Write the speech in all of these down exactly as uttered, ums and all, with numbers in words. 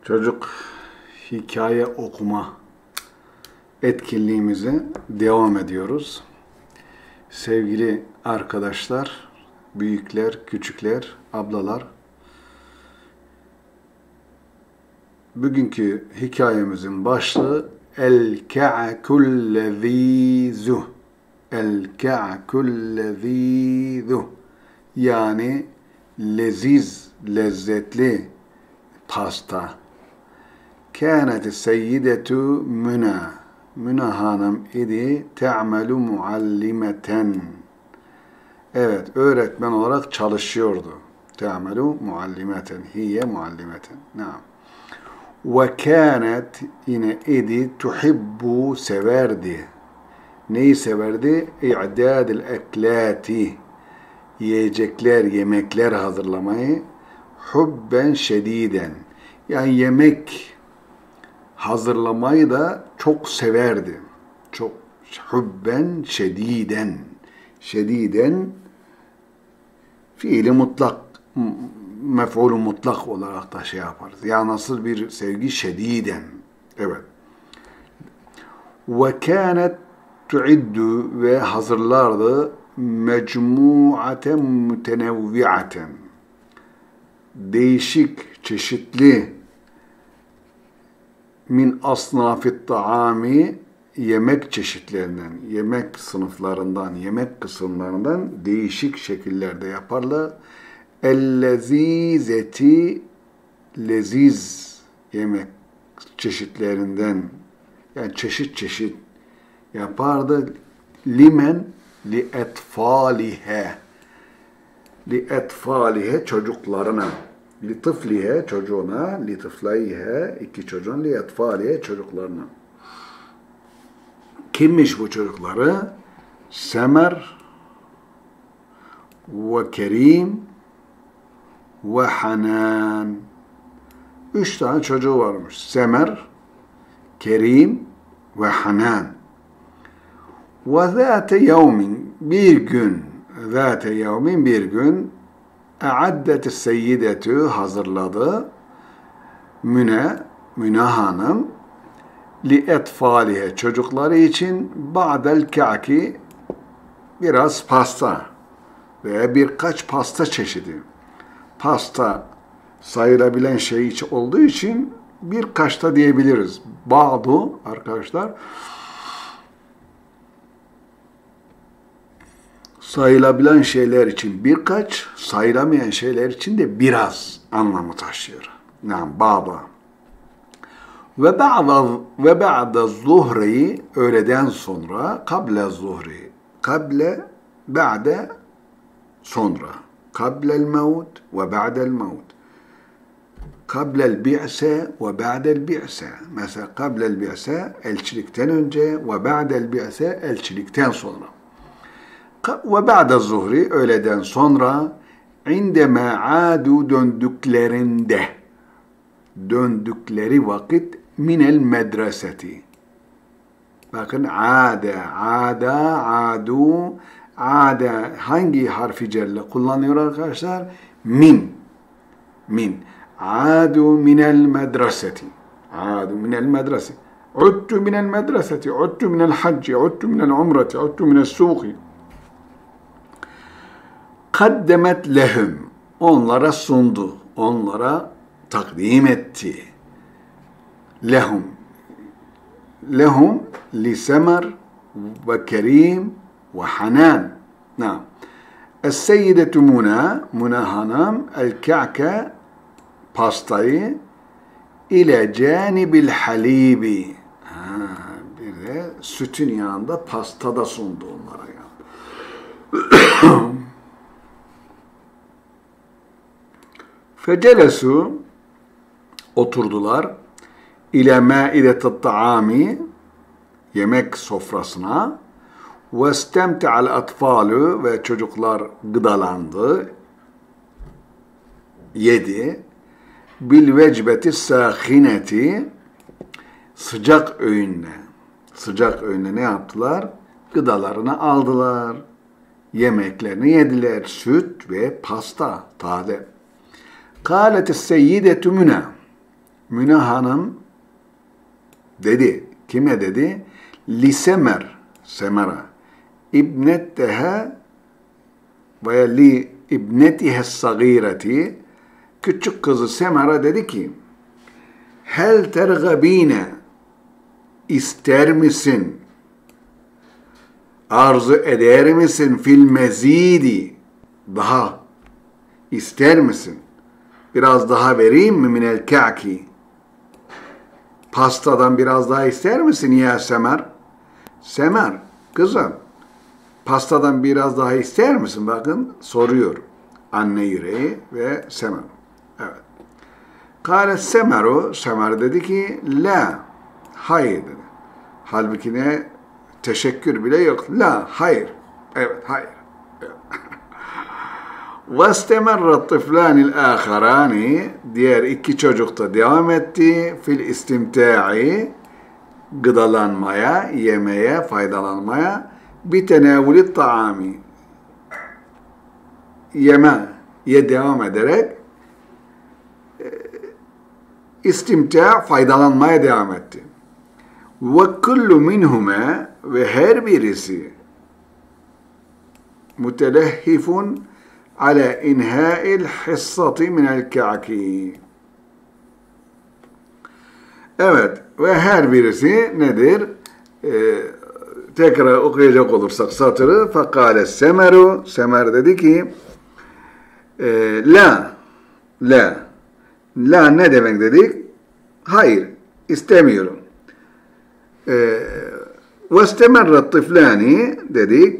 Çocuk hikaye okuma etkinliğimize devam ediyoruz. Sevgili arkadaşlar, büyükler, küçükler, ablalar, bugünkü hikayemizin başlığı El-Ka'kullezîzu. El-Ka'kullezîzu. Yani leziz, lezzetli pasta. Kânet seyyidetu Müna. Müna hanım idi te'amelu muallimeten. Evet, öğretmen olarak çalışıyordu. Te'amelu muallimeten. Hiye muallimeten. Naam. Ve kânet yine idi tuhibbu severdi. Neyi severdi? İ'dâdil eklâti. Yiyecekler, yemekler hazırlamayı. Hubben şediden. Yani yemek hazırlamayı da çok severdi. Çok hubben şediden. Şediden fiili mutlak, mef'ulü mutlak olarak da şey yaparız. Ya nasıl bir sevgi? Şediden. Evet. Ve kânet tuiddu ve hazırlardı mecmuaten mütenevviaten. Değişik, çeşitli min asnafit taami yemek çeşitlerinden, yemek sınıflarından, yemek kısımlarından değişik şekillerde yaparlar. El-lezizeti leziz yemek çeşitlerinden, yani çeşit çeşit yapardı. Limen li etfalihe li etfalihe çocuklarına, li tıflihe çocuğuna, li tıflayhe iki çocuğun, li etfalihe çocuklarına. Kimmiş bu çocukları? Semer ve Kerim ve Hanan. Üç tane çocuğu varmış. Semer, Kerim ve Hanan. Ve zâte yevmin, bir gün, zâte yevmin bir gün, e'addet seyyidetu hazırladı, Müne, Müne hanım, li etfalihe çocukları için ba'del ka'ki biraz pasta veya birkaç pasta çeşidi. Pasta sayılabilen şey olduğu için birkaç da diyebiliriz. Bazı arkadaşlar sayılabilen şeyler için birkaç, sayılamayan şeyler için de biraz anlamı taşıyor. Yani baba. Ve ba'da ve ba'da zuhri öğleden sonra, kable zuhri, kable ba'de sonra, kablel mevt ve ba'del mevt, kablel bi'se ve ba'del bi'se. Mesela kablel bi'se elçilikten önce ve ba'del bi'se elçilikten sonra. Ve ba'de zuhri öğleden sonra indeme adu döndüklerinde döndükleri vakit minel medreseti. Bakın ade, ada, adu, ade hangi harfi celle kullanıyor arkadaşlar? Min. Min. Adu minel medreseti. Adu minel medreseti. Udtu minel medreseti. Udtu minel hacci. Udtu minel umreti. Udtu minel suqi. Kaddemet lehum. Onlara sundu. Onlara takdim etti. Lehum. Lehum li Semer ve Kerim ve Hanan. Naam. Es-seyyidetu Muna, Muna hanım, el-ka'ke pastayı ile canibil halibi. Ha, bir de sütün yanında pasta da sundu onlara ya. Fecelesu oturdular ile maidetet taami yemek sofrasına ve istemte'al atfalu ve çocuklar gıdalandı, yedi. Bil vecbeti sâhineti sıcak öğünle sıcak öğünle ne yaptılar? Gıdalarını aldılar. Yemeklerini yediler. Süt ve pasta taze. Kâletis seyyidetu Müne. Müne Hanım dedi. Kime dedi? Li Semer, Semer'a. İbnetteha veya li ibnetihe sagireti, küçük kızı Semer'a dedi ki, hel tergabine, ister misin, arzu eder misin fil mezidi, daha ister misin, biraz daha vereyim mi minel ka'ki, pastadan biraz daha ister misin ya Semer? Semer, kızım, pastadan biraz daha ister misin? Bakın soruyor anne yüreği ve Semer. Evet. Kâle Semeru, Semer dedi ki, la, hayır dedi. Halbuki ne? Teşekkür bile yok. La, hayır. Evet, hayır. وَاسْتَمَرَّ الطِّفْلَانِ الْآخَرَانِ, diğer iki çocuk da devam etti. Fil istimta'i, gıdalanmaya, yemeye, faydalanmaya. Bitenavuli ta'ami, yeme, ye devam ederek istimta, faydalanmaya devam etti. Ve kullu minhuma, ve her birisi mutelehhifun ala inha'il hissati minel ka'ki. Evet, ve her birisi nedir? Ee, tekrar okuyacak olursak satırı, fekale Semeru, Semer dedi ki, e, la, la, la ne demek dedik? Hayır, istemiyorum. Ve istemerrat tiflani dedik.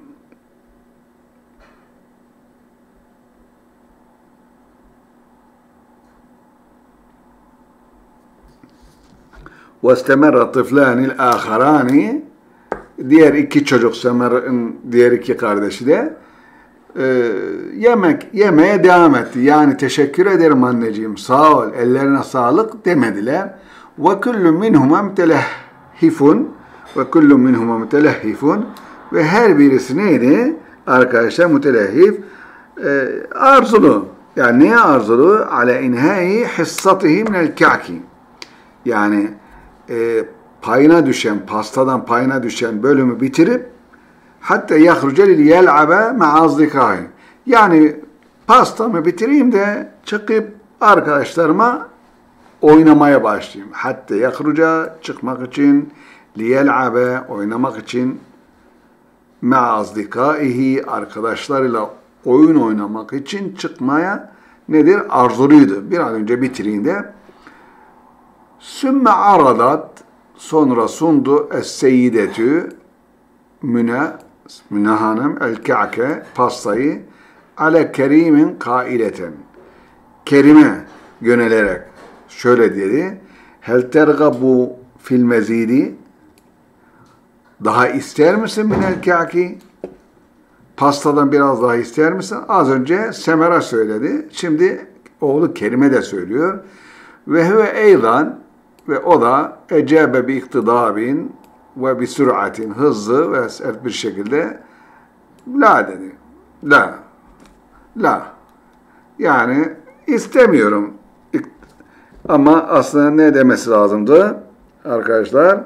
Ve istemerrat tiflani l-âkharani, diğer iki çocuk, Semer'in diğer iki kardeşi de e, yemek yemeye devam etti. Yani teşekkür ederim anneciğim, sağ ol, ellerine sağlık demediler. Ve kullu minhuma mütelehhifun, ve kullu minhuma mütelehhifun, ve her birisi neydi? Arkadaşlar mütelehhif, e, arzulu. Yani neye arzulu? Ala inhai hissatihi minel ka'ki. Yani e, payına düşen, pastadan payına düşen bölümü bitirip hatta yahruce lil yel'abe ma'azdikahi. Yani pastamı bitireyim de çıkıp arkadaşlarıma oynamaya başlayayım. Hatta yahruca, çıkmak için, li yel'abe, oynamak için, ma'azdikaihi, arkadaşlarıyla oyun oynamak için çıkmaya nedir? Arzuluydu. Bir an önce bitireyim de. Sümme aradat, sonra sundu es-seyyidetü, Müne, Müne Hanım, el-ka'ke, pastayı, ale kerimin kaileten, Kerime yönelerek şöyle dedi, hel tergabu fil mezidi, daha ister misin minel ka'ki? Pastadan biraz daha ister misin? Az önce Semer'a söyledi, şimdi oğlu Kerime de söylüyor. Ve huve eydan, ve o da ecebe bi iktidabin ve bi süratin, hızlı ve sert bir şekilde la dedi. La. La. Yani istemiyorum. Ama aslında ne demesi lazımdı arkadaşlar?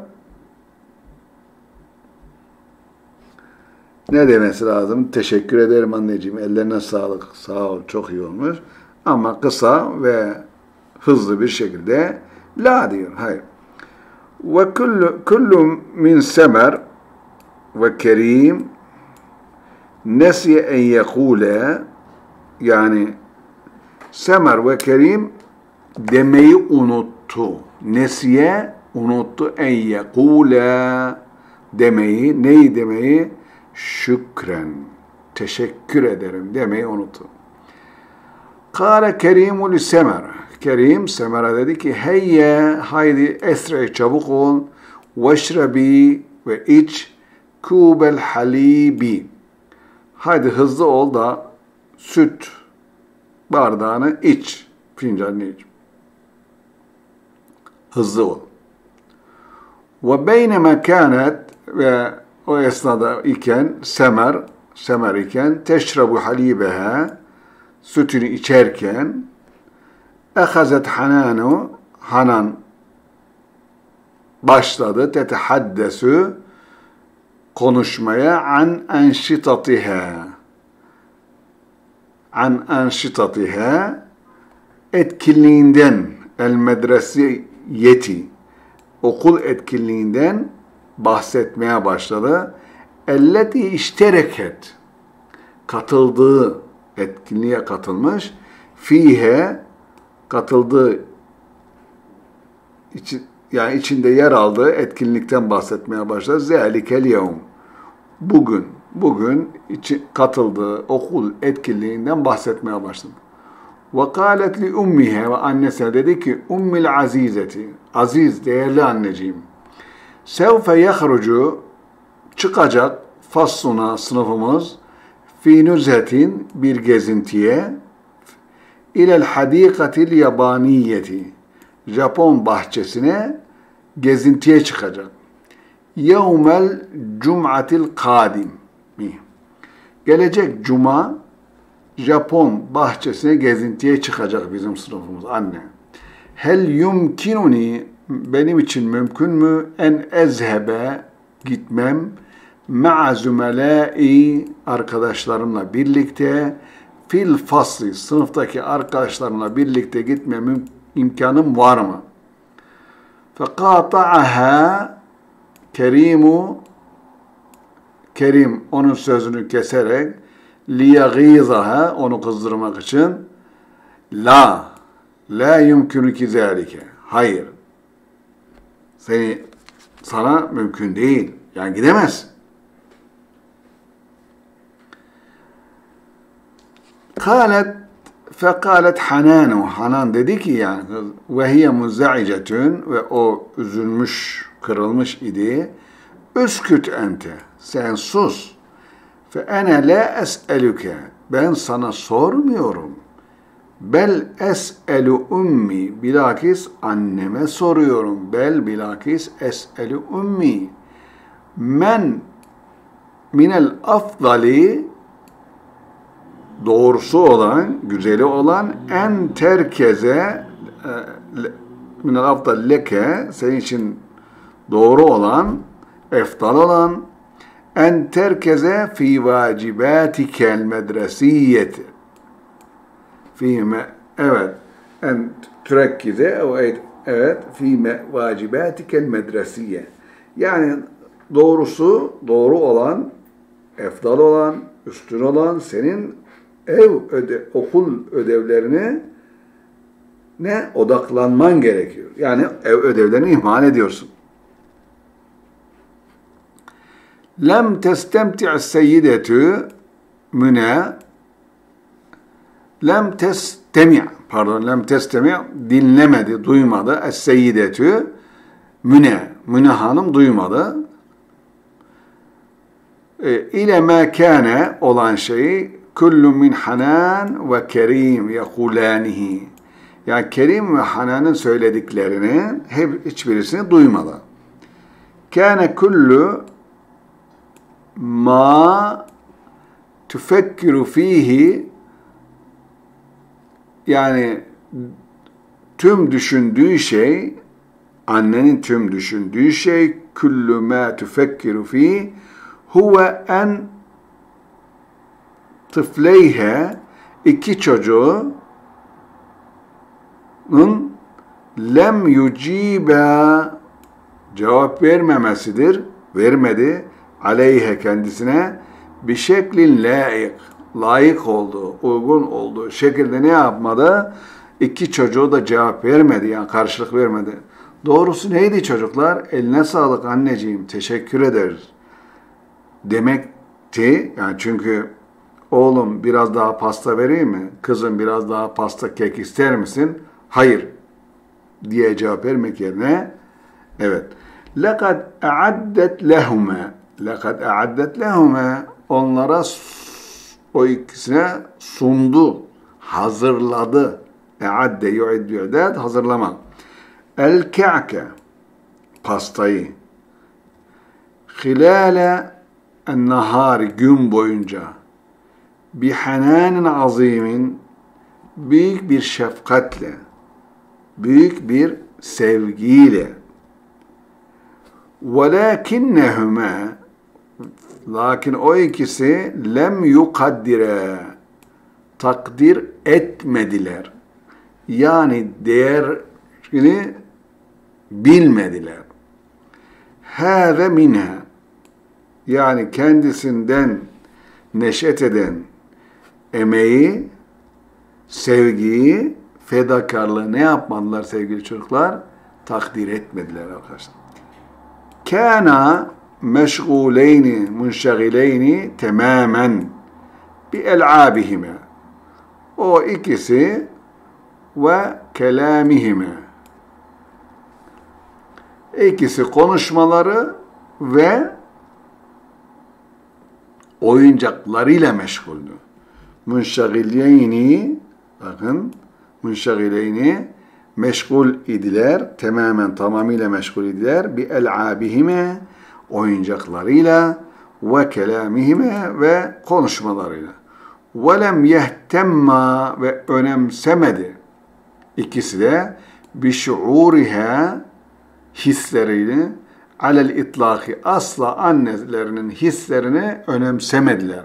Ne demesi lazım? Teşekkür ederim anneciğim. Ellerine sağlık. Sağ ol. Çok iyi olmuş. Ama kısa ve hızlı bir şekilde la diyor. Hayır. Ve kullu, kullu min Semer ve Kerim nesiye en yekule, yani Semer ve Kerim demeyi unuttu. Nesiye unuttu, en yekule demeyi, neyi demeyi? Şükren, teşekkür ederim demeyi unuttu. Kâle Kerimu li Semer, Kerim Semer'e dedi ki, heyye, haydi esre, çabuk ol, veşrebi, ve iç, kubel halibi, haydi hızlı ol da süt bardağını iç, fincanını iç. Hızlı ol. Ve beyneme kânet, ve o esnada iken Semer, Semer iken teşrebu halibeha, sütünü içerken ehazet Hananu, Hanan başladı. Tetehaddesu konuşmaya an enşitatiha. An enşitatiha etkinliğinden el medresiyeti okul etkinliğinden bahsetmeye başladı. Elleti iştereket katıldığı etkinliğe katılmış. Fihe katıldığı içi, yani içinde yer aldığı etkinlikten bahsetmeye başladı. Zelikel yevm bugün bugün içi, katıldığı okul etkinliğinden bahsetmeye başladı. Ve kâlet li ummihe ve annesine dedi ki ummil azizeti aziz değerli anneciğim sevfe yahrucu çıkacak fasluna sınıfımız fi nüzhetin bir gezintiye ilel hadikatil yabaniyeti Japon bahçesine gezintiye çıkacak. Yevmel cum'atil kadim gelecek cuma Japon bahçesine gezintiye çıkacak bizim sınıfımız anne. Hel yumkinuni benim için mümkün mü en ezhebe gitmem ma'a zümelâi arkadaşlarımla birlikte fil fasli sınıftaki arkadaşlarımla birlikte gitmem imkanım var mı? Fekata'aha Kerimu Kerim onun sözünü keserek liyagîzaha onu kızdırmak için la la yumkünüki zâlike hayır seni sana mümkün değil yani gidemez. Kâlet fekâlet Hananu Hanan dedi ki yani ve hiye muzza'icetün ve o üzülmüş kırılmış idi. Üsküt ente sen sus. Fe ene la es'eluke ben sana sormuyorum. Bel es'elu ummi bilakis anneme soruyorum. Bel bilakis es'elu ummi. Men minel afdali doğrusu olan, güzeli olan en terkeze minel afdal leke senin için doğru olan, eftal olan en terkeze fi vacibatikel medresiyeti fi evet en türekkize evet fi vacibatikel medresiye yani doğrusu doğru olan, eftal olan, üstün olan senin ev öde, okul ödevlerine ne odaklanman gerekiyor. Yani ev ödevlerini ihmal ediyorsun. Lem testemti'as seyyidetü müne lem testemi' pardon lem testemi' dinlemedi, duymadı. Es-seyyidetü müne müne hanım duymadı. E, ile ma kâne olan şeyi kullu min Hanan ve Kerim yekulanihi yani Kerim ve Hanan'ın söylediklerini hep hiçbirisini duymadı. Kâne kullu ma tufekkiru fihi yani tüm düşündüğü şey annenin tüm düşündüğü şey kullu ma tufekkiru fihi huve en tıfleyhe iki çocuğunun lem yucibe cevap vermemesidir, vermedi aleyhe kendisine bir şeklin layık, layık olduğu, uygun olduğu şekilde ne yapmadı? İki çocuğu da cevap vermedi yani karşılık vermedi. Doğrusu neydi çocuklar? Eline sağlık anneciğim, teşekkür ederiz demekti. Yani çünkü oğlum biraz daha pasta vereyim mi? Kızım biraz daha pasta kek ister misin? Hayır diye cevap vermek yerine evet. لَقَدْ اَعَدَّتْ لَهُمَا لَقَدْ اَعَدَّتْ لَهُمَا onlara o ikisine sundu, hazırladı. اَعَدَّ يُعِدُّ يُعْدَدْ hazırlama. El-ke'ke pastayı خِلَالَ النَّهَارِ gün boyunca bir hananin azimin büyük bir şefkatle, büyük bir sevgiyle. وَلَكِنَّهُمَا Lakin o ikisi lem yukaddire takdir etmediler. Yani değerini bilmediler. Hâze minha yani kendisinden neşet eden emeği, sevgiyi, fedakarlığı ne yapmadılar sevgili çocuklar? Takdir etmediler arkadaşlar. Kana meşguleyni, munşagileyni tamamen bi el'abihime. O ikisi ve kelamihime. İkisi konuşmaları ve oyuncaklarıyla meşguldü. Munşagileyni, bakın, munşagileyni meşgul idiler, tamamen tamamıyla meşgul idiler. Bi el'abihime, oyuncaklarıyla ve kelamihime ve konuşmalarıyla. Ve lem yehtemma ve önemsemedi. İkisi de bi şuuriha hisleriyle alel itlaki asla annelerinin hislerini önemsemediler.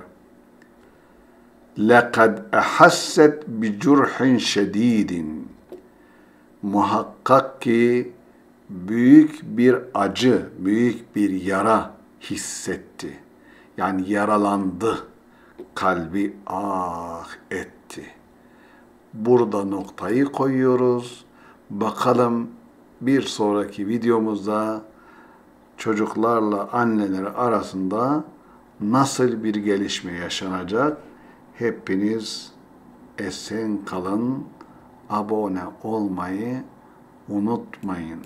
Lekad ahasset bi curhin şedidin. Muhakkak ki büyük bir acı, büyük bir yara hissetti. Yani yaralandı. Kalbi ah etti. Burada noktayı koyuyoruz. Bakalım bir sonraki videomuzda çocuklarla anneleri arasında nasıl bir gelişme yaşanacak? Hepiniz esen kalın, abone olmayı unutmayın.